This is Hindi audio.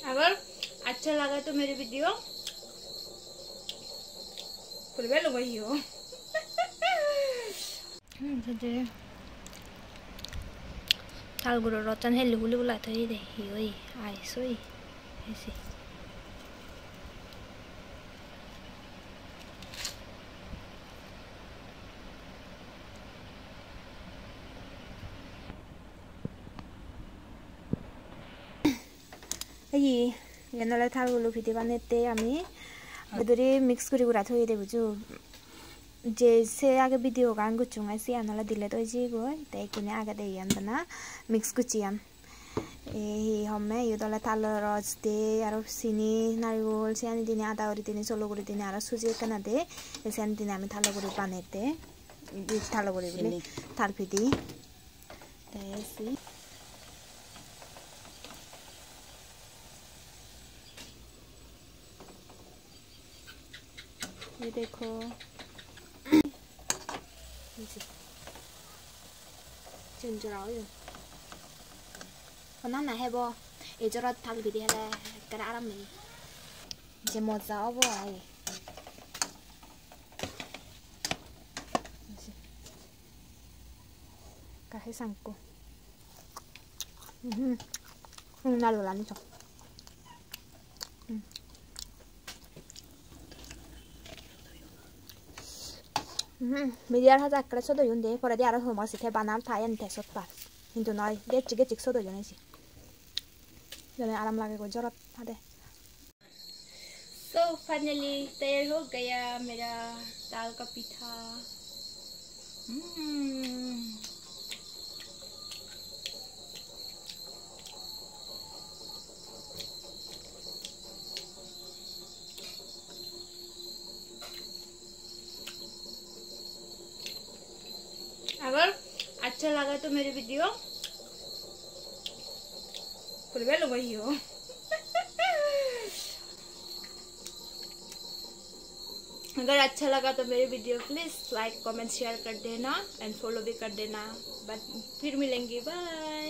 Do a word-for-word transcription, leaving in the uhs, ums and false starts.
अगर अच्छा लगा तो मेरी वीडियो पूरी पellungoi हो jadi tal guru rotan helu hulu la thoi de hioi ai soi esi এই এনলে থালগুলো ভিডিও বানাতে আমি বেদরে মিক্স করে গুড়া থই দে বুঝু যে সে আগে ভিডিও গান গুচুঙাই সে আনলা দিলে তো জি গো তাই কিনে আগে দেই আননা মিক্স গুচিয়াম এই হমে ইদলে থাল রস দে আর চিনি নারিকল সেনি দিনে আদা করে দিনে চলো করে দিনে আর সুজি কেনা দে সেনি দিনে আমি থাল করে বানাতে থাল করে বলে থাল ফিদি তাইছি ये देखो 진짜로요. 그나나 해봐. 이저라 타기 비디하래. 그라람이. 이제 뭐 싸워 아이. 가해 삼고. 음. 음, 나로 라니죠. 음. 음, 미디어 하자 그래서도 윤데 버려디 알아서 맛이 대바남 타연 됐었다. কিন্তু নয় দে চিকে চিক সদো জনেছি जने आराम लगेगा जरूरत है। So finally तैयार हो गया मेरा दाल का पीठा। hmm. अगर अच्छा लगा तो मेरी वीडियो पूरी पellungoi हो अगर अच्छा लगा तो मेरी video please like comment share कर देना एंड फॉलो भी कर देना। बट फिर मिलेंगे, बाय।